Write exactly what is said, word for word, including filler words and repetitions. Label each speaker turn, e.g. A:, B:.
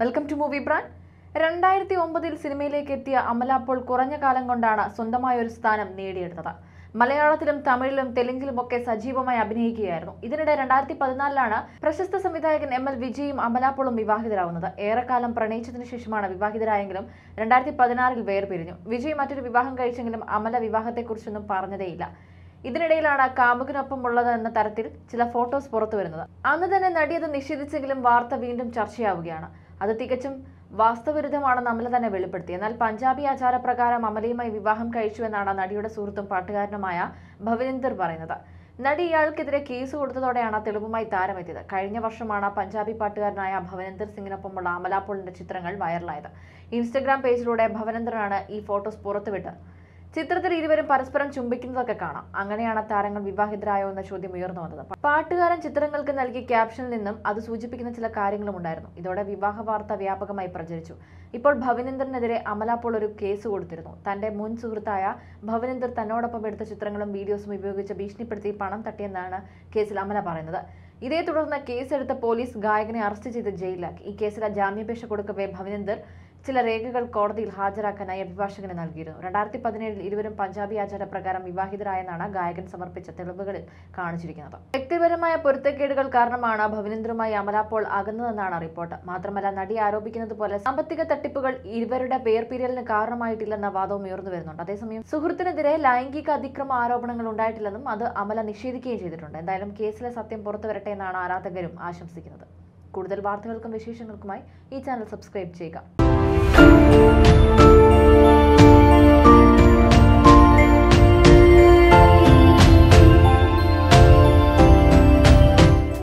A: Welcome to movie brand. രണ്ടായിരത്തി ഒമ്പതിൽ സിനിമയിലേക്ക് എത്തിയ അമല പോൾ കുറഞ്ഞ കാലം കൊണ്ടാണ് സ്വന്തമായ ഒരു സ്ഥാനം നേടിയെടുത്തത്. മലയാളത്തിലും തമിഴിലും തെലുങ്കിലുമൊക്കെ സജീവമായി അഭിനയിക്കുകയായിരുന്നു. ഇതിനിടെ രണ്ടായിരത്തി പതിനാലിലാണ് പ്രശസ്ത സംവിധായകൻ എം എൽ വിജയും അമല പോളും വിവാഹിതരാകുന്നത്. ഏറെക്കാലം പ്രണയിച്ചതിനു ശേഷമാണ് വിവാഹിതരായെങ്കിലും രണ്ടായിരത്തി പതിനാറിൽ വേർപിരിഞ്ഞു. വിജയ് മറ്റൊരു വിവാഹം കഴിച്ചെങ്കിലും അമല വിവാഹത്തെക്കുറിച്ചൊന്നും പറഞ്ഞതേയില്ല. ഇതിനിടയിലാണ് കാമുകനൊപ്പമുള്ളത് എന്ന തരത്തിൽ ചില ഫോട്ടോസ് പുറത്തു വരുന്നത്. അന്ന് തന്നെ നടി അത് നിഷേധിച്ചെങ്കിലും വാർത്ത വീണ്ടും ചർച്ചയാവുകയാണ്. അത് തികച്ചും വാസ്തവവിരുദ്ധമാണെന്ന് അമല തന്നെ വെളിപ്പെടുത്തി. എന്നാൽ പഞ്ചാബി ആചാരപ്രകാരം അമലയുമായി വിവാഹം കഴിച്ചുവെന്നാണ് നടിയുടെ സുഹൃത്തും പാട്ടുകാരനുമായ ഭവനിന്ദർ പറയുന്നത്. നടി ഇയാൾക്കെതിരെ കേസ് കൊടുത്തതോടെയാണ് തെളിവുമായി താരമെത്തിയത്. കഴിഞ്ഞ വർഷമാണ് പഞ്ചാബി പാട്ടുകാരനായ ഭവനിന്ദർ സിംഗിനൊപ്പമുള്ള അമല പോളിന്റെ ചിത്രങ്ങൾ വൈറലായത്. ഇൻസ്റ്റഗ്രാം പേജിലൂടെ ഭവനിന്ദറാണ് ഈ ഫോട്ടോസ് പുറത്തുവിട്ടത്. ചിത്രത്തിൽ ഇരുവരും പരസ്പരം ചുംബിക്കുന്നതൊക്കെ കാണാം. അങ്ങനെയാണ് താരങ്ങൾ വിവാഹിതരായോ എന്ന ചോദ്യം ഉയർന്നു വന്നത്. പാട്ടുകാരൻ ചിത്രങ്ങൾക്ക് നൽകിയ ക്യാപ്ഷനിൽ നിന്നും അത് സൂചിപ്പിക്കുന്ന ചില കാര്യങ്ങളും ഉണ്ടായിരുന്നു. ഇതോടെ വിവാഹ വാർത്ത വ്യാപകമായി പ്രചരിച്ചു. ഇപ്പോൾ ഭവനിന്ദറിനെതിരെ അമല പോൾ ഒരു കേസ് കൊടുത്തിരുന്നു. തന്റെ മുൻ സുഹൃത്തായ ഭവനിന്ദർ തന്നോടൊപ്പം എടുത്ത ചിത്രങ്ങളും വീഡിയോസും ഉപയോഗിച്ച് ഭീഷണിപ്പെടുത്തി പണം തട്ടിയെന്നാണ് കേസിൽ അമല പറയുന്നത്. ഇതേ തുടർന്ന് കേസെടുത്ത പോലീസ് ഗായകനെ അറസ്റ്റ് ചെയ്ത് ജയിലിലാക്കി. ഈ കേസിലെ ജാമ്യാപേക്ഷ കൊടുക്കവേ ഭവനിന്ദർ ചില രേഖകൾ കോടതിയിൽ ഹാജരാക്കാനായി അഭിഭാഷകന് നൽകിയിരുന്നു. രണ്ടായിരത്തി പതിനേഴിൽ ഇരുവരും പഞ്ചാബി ആചാരപ്രകാരം വിവാഹിതരായെന്നാണ് ഗായകൻ സമർപ്പിച്ച തെളിവുകളിൽ കാണിച്ചിരിക്കുന്നത്. വ്യക്തിപരമായ പൊരുത്തക്കേടുകൾ കാരണമാണ് ഭവനിന്ദറുമായി അമല പോൾ അകന്നതെന്നാണ് റിപ്പോർട്ട്. മാത്രമല്ല, നടി ആരോപിക്കുന്നത് പോലെ സാമ്പത്തിക തട്ടിപ്പുകൾ ഇരുവരുടെ വേർപിരിയലിന് കാരണമായിട്ടില്ലെന്ന വാദവും ഉയർന്നു വരുന്നുണ്ട്. അതേസമയം സുഹൃത്തിനെതിരെ ലൈംഗിക അതിക്രമ ആരോപണങ്ങൾ ഉണ്ടായിട്ടില്ലെന്നും അത് അമല നിഷേധിക്കുകയും ചെയ്തിട്ടുണ്ട്. എന്തായാലും കേസിലെ സത്യം പുറത്തുവരട്ടെ എന്നാണ് ആരാധകരും ആശംസിക്കുന്നത്. കൂടുതൽ വാർത്തകൾക്കും വിശേഷങ്ങൾക്കുമായി ഈ ചാനൽ സബ്സ്ക്രൈബ് ചെയ്യുക.